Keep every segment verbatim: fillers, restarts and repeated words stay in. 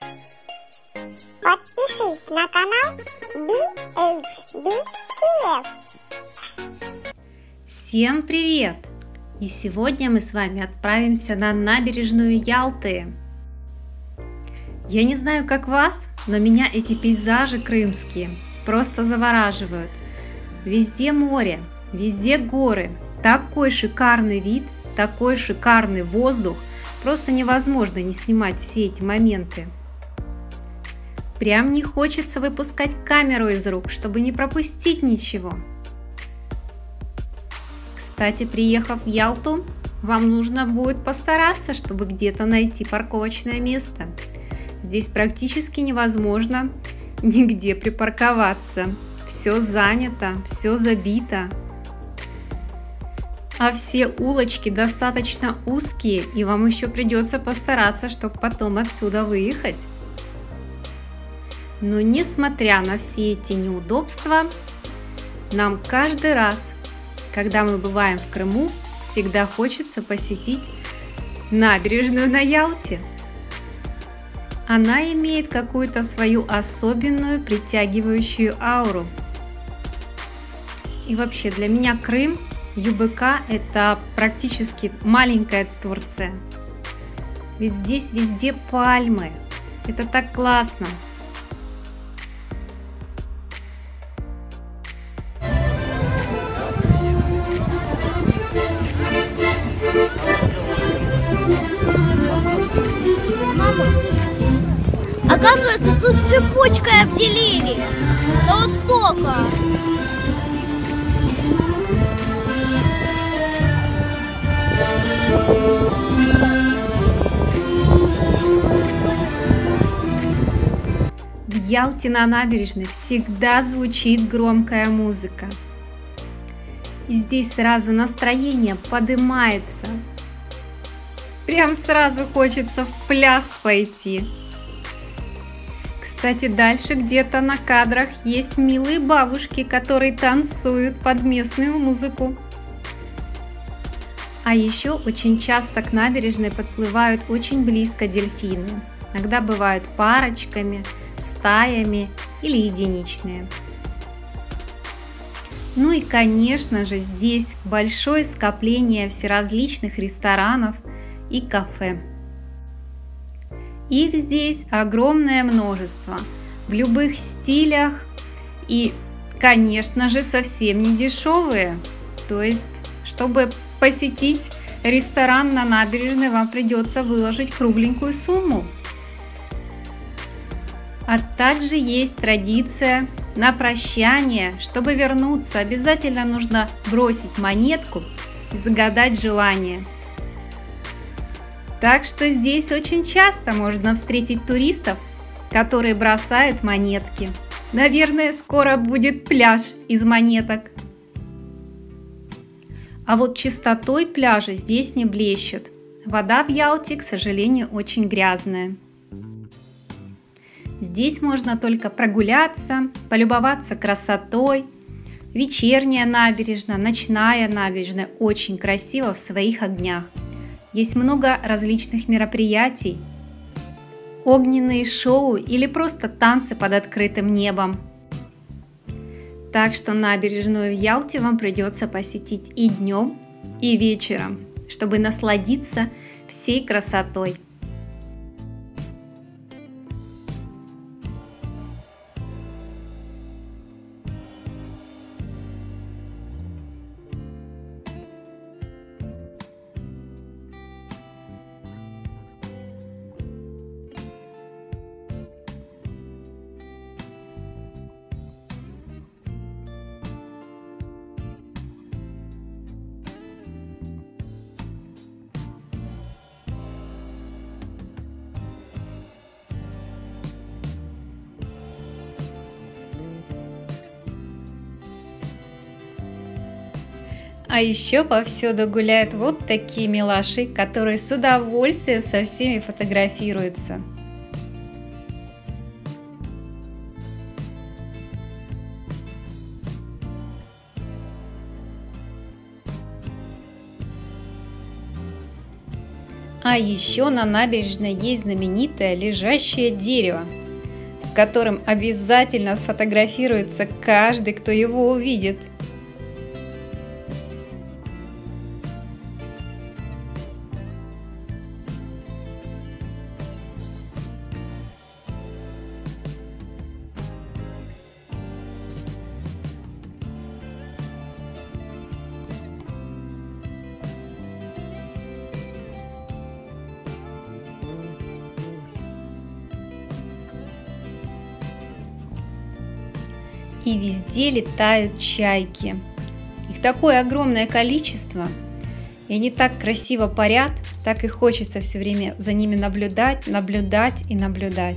Подпишись на канал би эйч би си эф. Всем привет! И сегодня мы с вами отправимся на набережную Ялты. Я не знаю, как вас, но меня эти пейзажи крымские просто завораживают. Везде море, везде горы, такой шикарный вид, такой шикарный воздух, просто невозможно не снимать все эти моменты. Прям не хочется выпускать камеру из рук, чтобы не пропустить ничего. Кстати, приехав в Ялту, вам нужно будет постараться, чтобы где-то найти парковочное место. Здесь практически невозможно нигде припарковаться. Все занято, все забито. А все улочки достаточно узкие, и вам еще придется постараться, чтобы потом отсюда выехать. Но несмотря на все эти неудобства, нам каждый раз, когда мы бываем в Крыму, всегда хочется посетить набережную на Ялте. Она имеет какую-то свою особенную притягивающую ауру. И вообще для меня Крым, ю бэ ка – это практически маленькая Турция. Ведь здесь везде пальмы. Это так классно. Оказывается, тут шипучкой обделили. Да вот столько. В Ялте на набережной всегда звучит громкая музыка. И здесь сразу настроение поднимается. Прям сразу хочется в пляс пойти. Кстати, дальше где-то на кадрах есть милые бабушки, которые танцуют под местную музыку. А еще очень часто к набережной подплывают очень близко дельфины. Иногда бывают парочками, стаями или единичные. Ну и, конечно же, здесь большое скопление всеразличных ресторанов и кафе. Их здесь огромное множество, в любых стилях и, конечно же, совсем не дешевые. То есть, чтобы посетить ресторан на набережной, вам придется выложить кругленькую сумму. А также есть традиция на прощание, чтобы вернуться, обязательно нужно бросить монетку и загадать желание. Так что здесь очень часто можно встретить туристов, которые бросают монетки. Наверное, скоро будет пляж из монеток. А вот чистотой пляжа здесь не блещет. Вода в Ялте, к сожалению, очень грязная. Здесь можно только прогуляться, полюбоваться красотой. Вечерняя набережная, ночная набережная очень красиво в своих огнях. Есть много различных мероприятий, огненные шоу или просто танцы под открытым небом. Так что набережную в Ялте вам придется посетить и днем, и вечером, чтобы насладиться всей красотой. А еще повсюду гуляют вот такие милаши, которые с удовольствием со всеми фотографируются. А еще на набережной есть знаменитое лежащее дерево, с которым обязательно сфотографируется каждый, кто его увидит. И везде летают чайки. Их такое огромное количество, и они так красиво парят, так и хочется все время за ними наблюдать, наблюдать и наблюдать.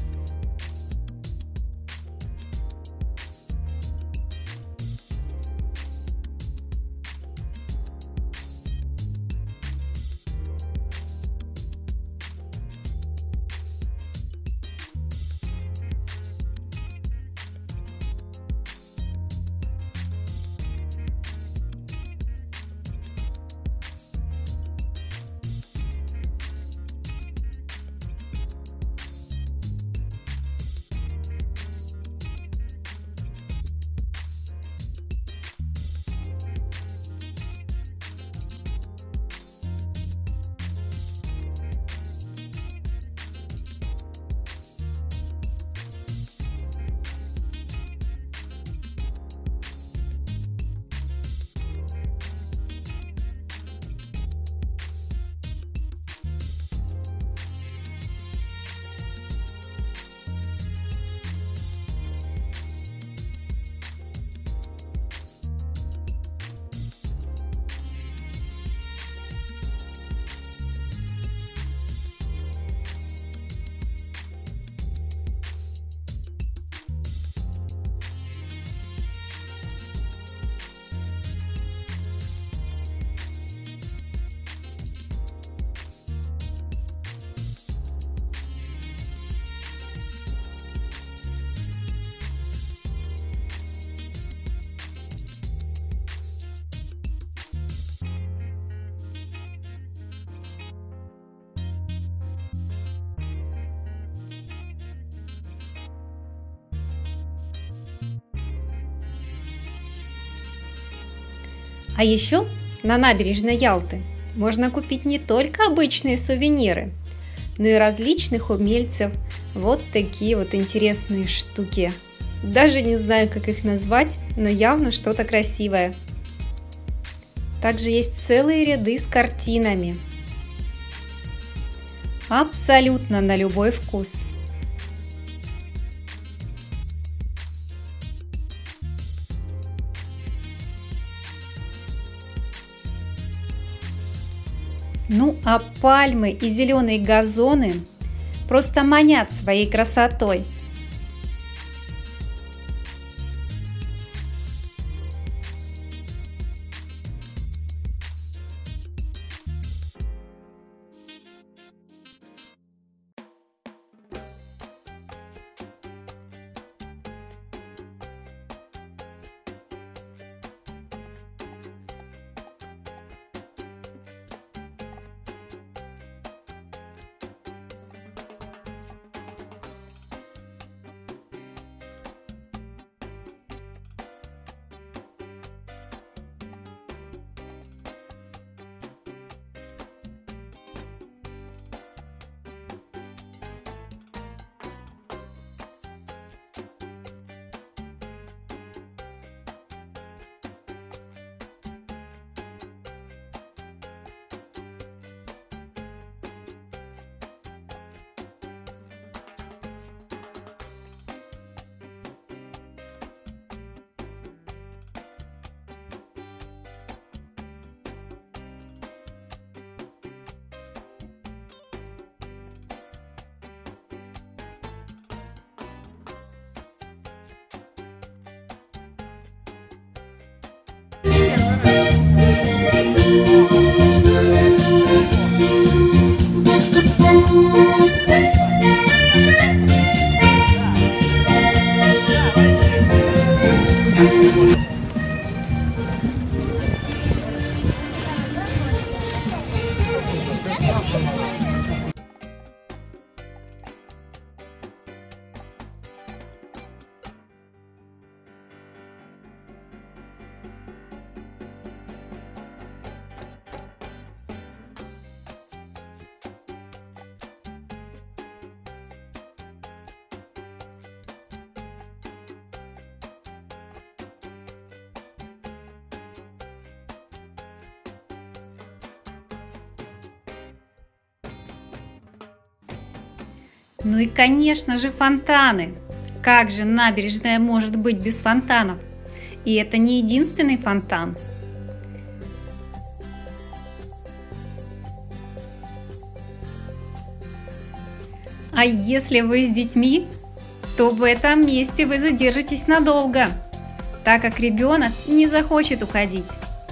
А еще на набережной Ялты можно купить не только обычные сувениры, но и различных умельцев вот такие вот интересные штуки. Даже не знаю, как их назвать, но явно что-то красивое. Также есть целые ряды с картинами. Абсолютно на любой вкус. Ну а пальмы и зеленые газоны просто манят своей красотой. Ну и, конечно же, фонтаны. Как же набережная может быть без фонтанов? И это не единственный фонтан. А если вы с детьми, то в этом месте вы задержитесь надолго, так как ребенок не захочет уходить.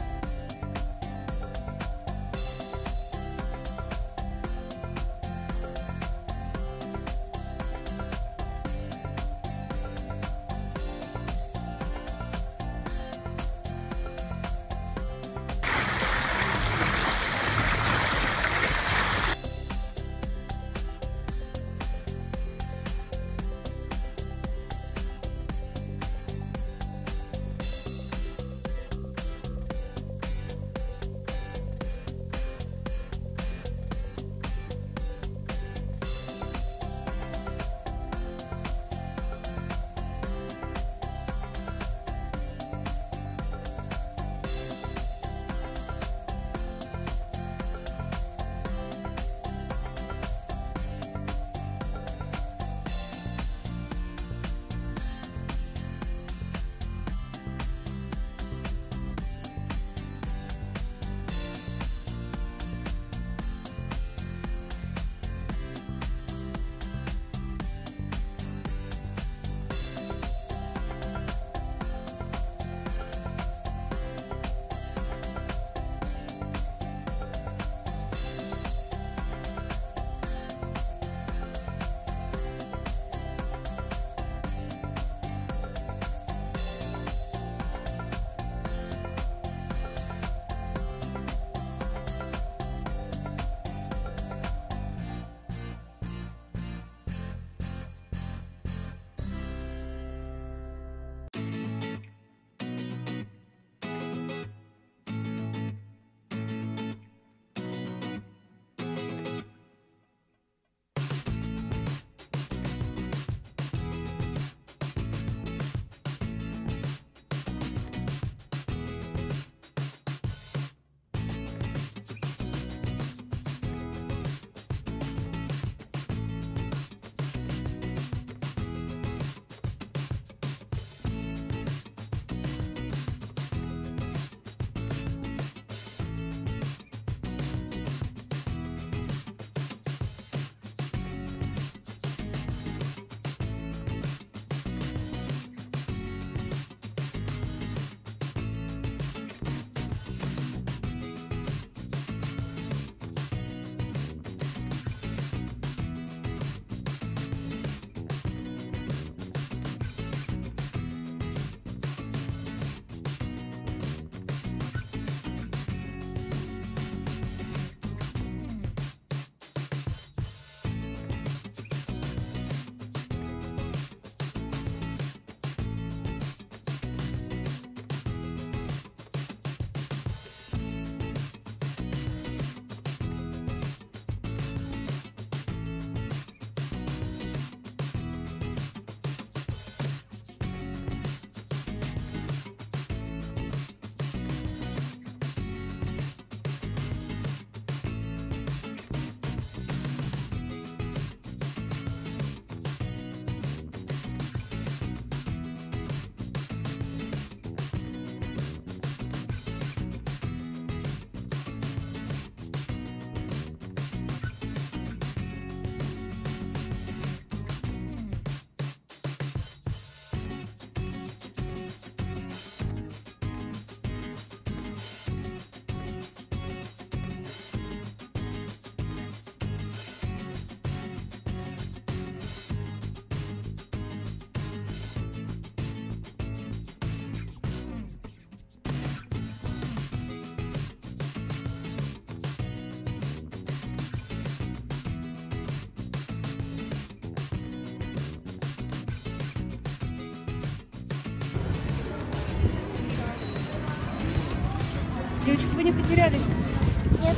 Девочки, вы не потерялись? Нет.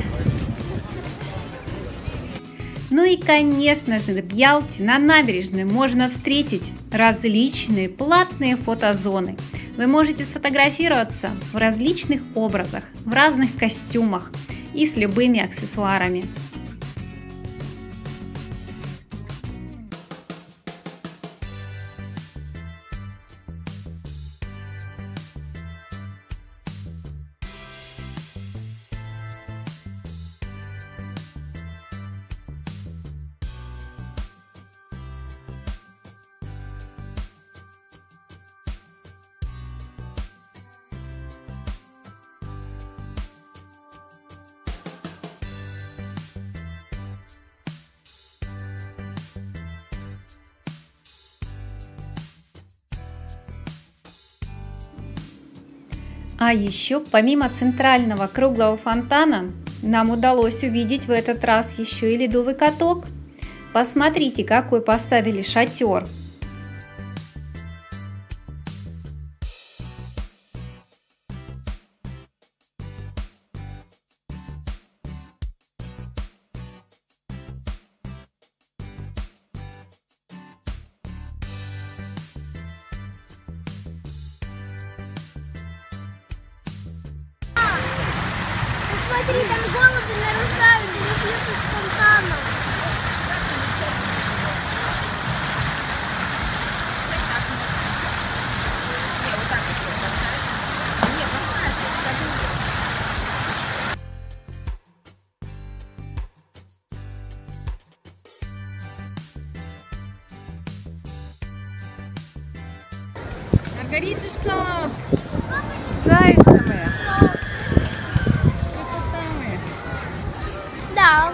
Ну и, конечно же, в Ялте на набережной можно встретить различные платные фотозоны. Вы можете сфотографироваться в различных образах, в разных костюмах и с любыми аксессуарами. А еще помимо центрального круглого фонтана нам удалось увидеть в этот раз еще и ледовый каток. Посмотрите, какой поставили шатер. Смотри, там голуби нарушают рельеф фонтана. Маргаритушка! Зайка моя! Да.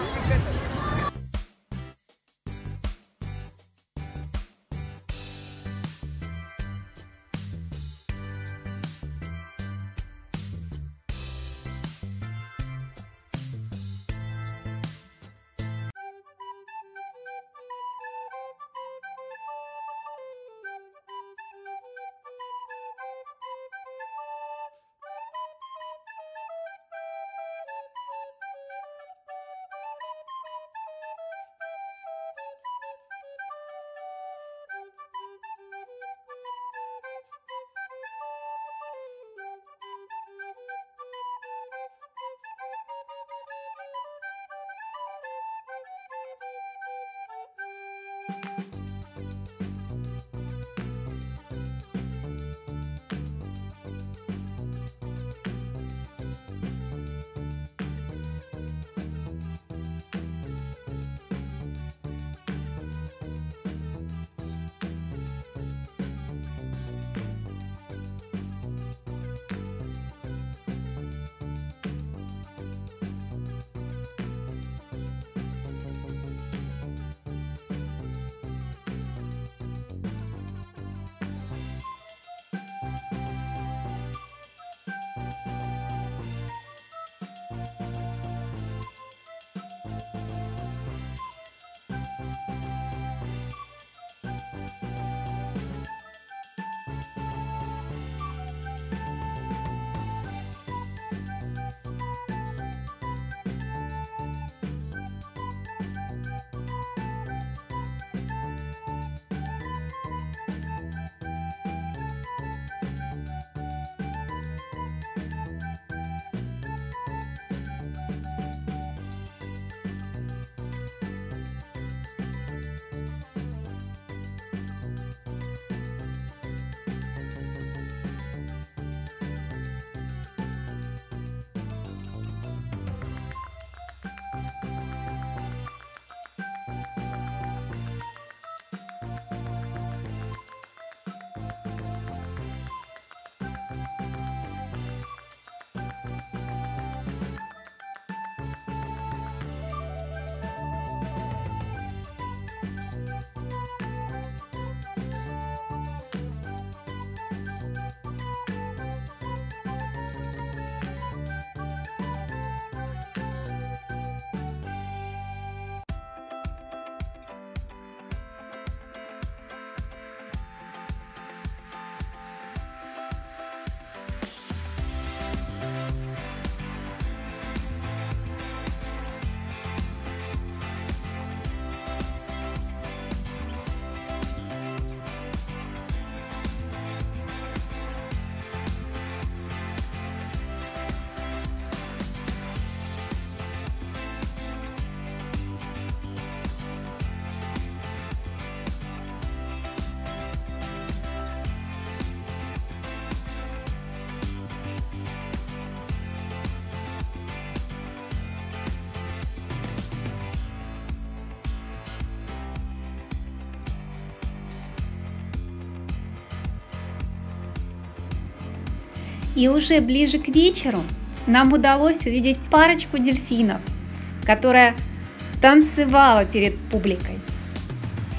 И уже ближе к вечеру нам удалось увидеть парочку дельфинов, которая танцевала перед публикой.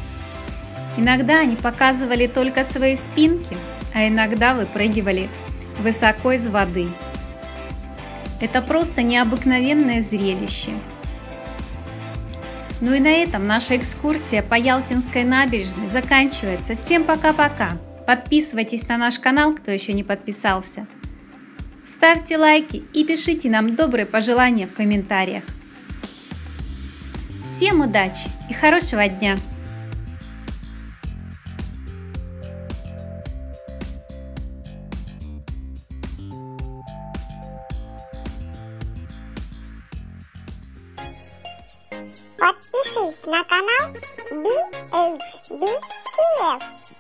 Иногда они показывали только свои спинки, а иногда выпрыгивали высоко из воды. Это просто необыкновенное зрелище. Ну и на этом наша экскурсия по Ялтинской набережной заканчивается. Всем пока-пока! Подписывайтесь на наш канал, кто еще не подписался. Ставьте лайки и пишите нам добрые пожелания в комментариях. Всем удачи и хорошего дня! Подпишись на канал би эйч ди си эс.